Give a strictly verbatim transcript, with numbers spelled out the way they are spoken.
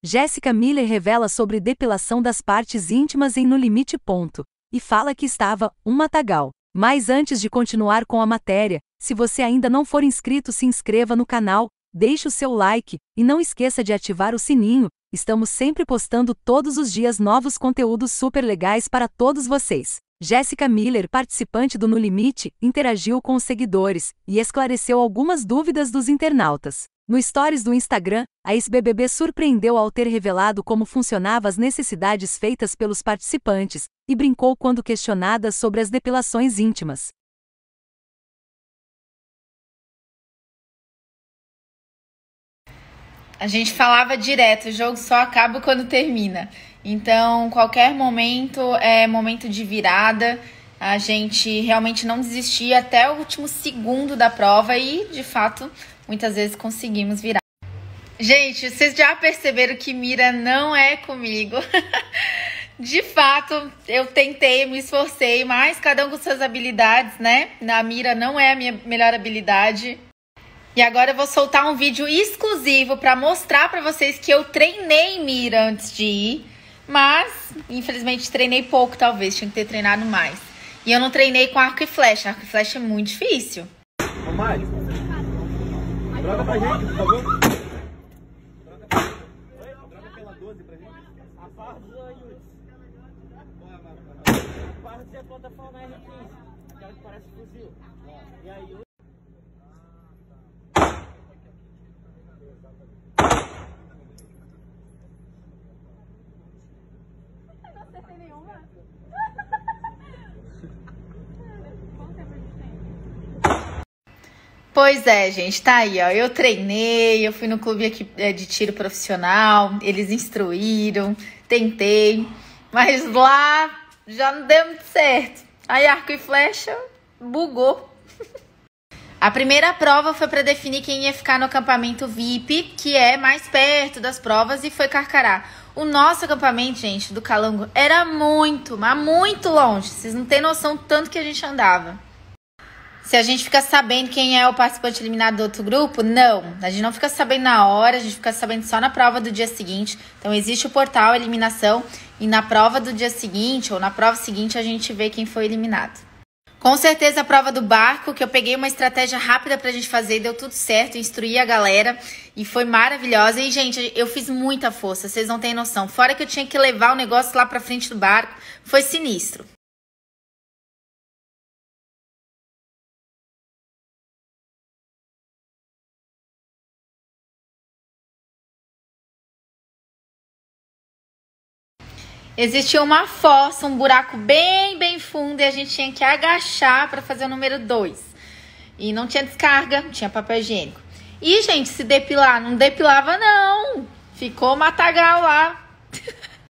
Jéssica Miller revela sobre depilação das partes íntimas em No Limite. Ponto, e fala que estava um matagal. Mas antes de continuar com a matéria, se você ainda não for inscrito, se inscreva no canal, deixe o seu like e não esqueça de ativar o sininho. Estamos sempre postando todos os dias novos conteúdos super legais para todos vocês. Jéssica Miller, participante do No Limite, interagiu com os seguidores e esclareceu algumas dúvidas dos internautas. No Stories do Instagram, a ex-B B B surpreendeu ao ter revelado como funcionavam as necessidades feitas pelos participantes e brincou quando questionada sobre as depilações íntimas. A gente falava direto, o jogo só acaba quando termina. Então, qualquer momento é momento de virada. A gente realmente não desistia até o último segundo da prova e, de fato, muitas vezes conseguimos virar. Gente, vocês já perceberam que mira não é comigo. De fato, eu tentei, me esforcei, mas cada um com suas habilidades, né? Na mira não é a minha melhor habilidade. E agora eu vou soltar um vídeo exclusivo para mostrar para vocês que eu treinei mira antes de ir, mas infelizmente treinei pouco, talvez, tinha que ter treinado mais. E eu não treinei com arco e flecha, arco e flecha é muito difícil. Ô Mário, droga pra gente, por favor. Droga pela doze pra gente. A fardo, Yuri. A fardo é a plataforma R quinze, aquela que parece fuzil. E aí, não acertei nenhuma. Pois é, gente, tá aí, ó. Eu treinei, eu fui no clube aqui de tiro profissional, eles instruíram, tentei, mas lá já não deu muito certo. Aí arco e flecha bugou. A primeira prova foi para definir quem ia ficar no acampamento V I P, que é mais perto das provas, e foi Carcará. O nosso acampamento, gente, do Calango, era muito, mas muito longe. Vocês não têm noção do tanto que a gente andava. Se a gente fica sabendo quem é o participante eliminado do outro grupo, não. A gente não fica sabendo na hora, a gente fica sabendo só na prova do dia seguinte. Então existe o portal eliminação e na prova do dia seguinte ou na prova seguinte a gente vê quem foi eliminado. Com certeza a prova do barco, que eu peguei uma estratégia rápida pra gente fazer, deu tudo certo, instruí a galera e foi maravilhosa. E, gente, eu fiz muita força, vocês não têm noção. Fora que eu tinha que levar o negócio lá pra frente do barco, foi sinistro. Existia uma fossa, um buraco bem, bem fundo, e a gente tinha que agachar para fazer o número dois. E não tinha descarga, não tinha papel higiênico. E, gente, se depilar, não depilava não. Ficou matagal lá.